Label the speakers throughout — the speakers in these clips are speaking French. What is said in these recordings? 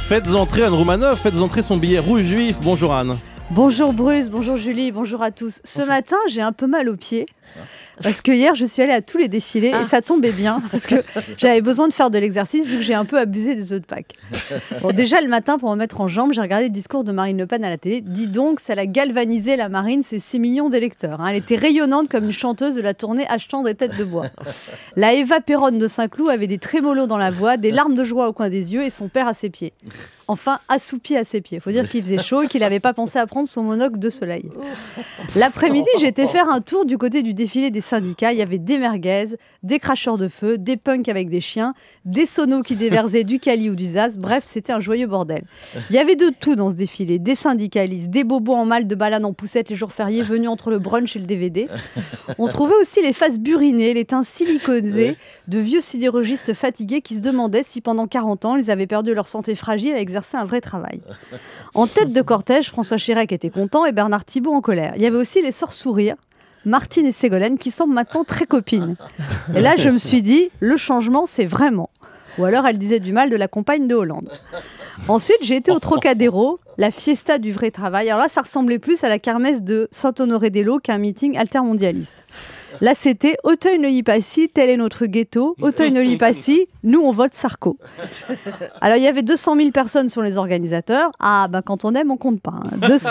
Speaker 1: Faites entrer Anne Romanoff, faites entrer son billet rouge juif. Bonjour Anne.
Speaker 2: Bonjour Bruce, bonjour Julie, bonjour à tous. Ce matin, j'ai un peu mal aux pieds. Parce que hier, je suis allée à tous les défilés et ça tombait bien parce que j'avais besoin de faire de l'exercice vu que j'ai un peu abusé des œufs de Pâques. Bon, déjà, le matin, pour me mettre en jambes, j'ai regardé le discours de Marine Le Pen à la télé. Dis donc, ça l'a galvanisé, la Marine, c'est 6 millions d'électeurs. Elle était rayonnante comme une chanteuse de la tournée Achetant des têtes de bois. La Eva Perron de Saint-Cloud avait des trémolos dans la voix, des larmes de joie au coin des yeux et son père à ses pieds. Enfin, assoupi à ses pieds. Il faut dire qu'il faisait chaud et qu'il n'avait pas pensé à prendre son monocle de soleil. L'après-midi, j'étais faire un tour du côté du défilé des syndicats. Il y avait des merguez, des cracheurs de feu, des punks avec des chiens, des sonos qui déversaient du Cali ou du Zaz. Bref, c'était un joyeux bordel. Il y avait de tout dans ce défilé. Des syndicalistes, des bobos en malle de balade en poussette les jours fériés venus entre le brunch et le DVD. On trouvait aussi les faces burinées, les teints siliconisés de vieux sidérurgistes fatigués qui se demandaient si pendant 40 ans, ils avaient perdu leur santé fragile à exercer un vrai travail. En tête de cortège, François Chirac était content et Bernard Thibault en colère. Il y avait aussi les sœurs sourires, Martine et Ségolène, qui semblent maintenant très copines. Et là, je me suis dit, le changement, c'est vraiment. Ou alors, elle disait du mal de la compagne de Hollande. Ensuite, j'ai été au Trocadéro, la fiesta du vrai travail. Alors là, ça ressemblait plus à la kermesse de Saint-Honoré-des-Laux qu'à un meeting altermondialiste. Là, c'était Auteuil-Neuilly-Passy, tel est notre ghetto. Auteuil-Neuilly-Passy, nous, on vote Sarko. Alors, il y avait 200 000 personnes sur les organisateurs. Ah, ben quand on aime, on compte pas.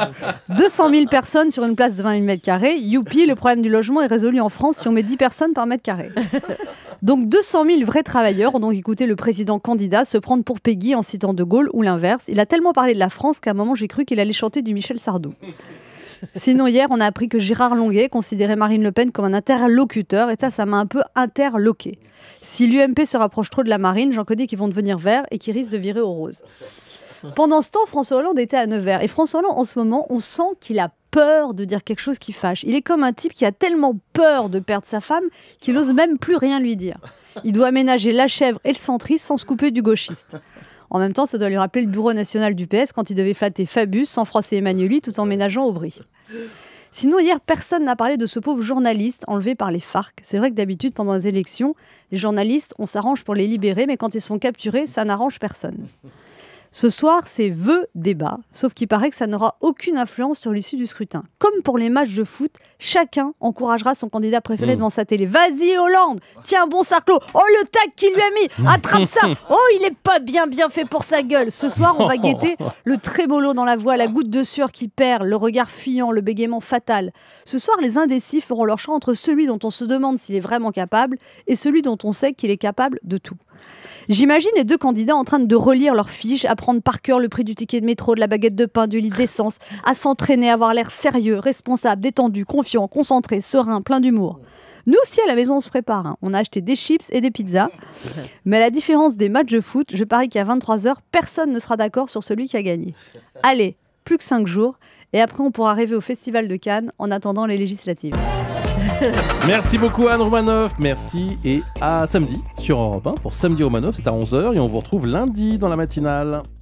Speaker 2: 200 000 personnes sur une place de 20 000 m². Youpi, le problème du logement est résolu en France si on met 10 personnes par mètre carré. Donc 200 000 vrais travailleurs ont donc écouté le président candidat se prendre pour Peggy en citant De Gaulle ou l'inverse. Il a tellement parlé de la France qu'à un moment, j'ai cru qu'il allait chanter du Michel Sardou. Sinon, hier, on a appris que Gérard Longuet considérait Marine Le Pen comme un interlocuteur, et ça m'a un peu interloqué. Si l'UMP se rapproche trop de la Marine, j'en connais qui vont devenir verts et qui risquent de virer au rose. Pendant ce temps, François Hollande était à Nevers. Et François Hollande, en ce moment, on sent qu'il a peur de dire quelque chose qui fâche. Il est comme un type qui a tellement peur de perdre sa femme qu'il n'ose même plus rien lui dire. Il doit aménager la chèvre et le centriste sans se couper du gauchiste. En même temps, ça doit lui rappeler le bureau national du PS quand il devait flatter Fabius sans froisser Emmanueli tout en ménageant Aubry. Sinon, hier, personne n'a parlé de ce pauvre journaliste enlevé par les FARC. C'est vrai que d'habitude, pendant les élections, les journalistes, on s'arrange pour les libérer, mais quand ils sont capturés, ça n'arrange personne. Ce soir, c'est débat, sauf qu'il paraît que ça n'aura aucune influence sur l'issue du scrutin. Comme pour les matchs de foot, chacun encouragera son candidat préféré devant sa télé. Vas-y Hollande, tiens bon Sarko, oh le tac qu'il lui a mis, attrape ça, oh il est pas bien fait pour sa gueule. Ce soir, on va guetter le trémolo dans la voix, la goutte de sueur qui perd, le regard fuyant, le bégaiement fatal. Ce soir, les indécis feront leur choix entre celui dont on se demande s'il est vraiment capable et celui dont on sait qu'il est capable de tout. J'imagine les deux candidats en train de relire leurs fiches, à prendre par cœur le prix du ticket de métro, de la baguette de pain, du litre d'essence, à s'entraîner, à avoir l'air sérieux, responsable, détendu, confiant, concentré, serein, plein d'humour. Nous aussi, à la maison, on se prépare. On a acheté des chips et des pizzas. Mais à la différence des matchs de foot, je parie qu'à 23h, personne ne sera d'accord sur celui qui a gagné. Allez, plus que 5 jours. Et après, on pourra rêver au Festival de Cannes en attendant les législatives.
Speaker 1: Merci beaucoup Anne Romanoff, merci et à samedi sur Europe 1 pour Samedi Romanoff, c'est à 11h et on vous retrouve lundi dans la matinale.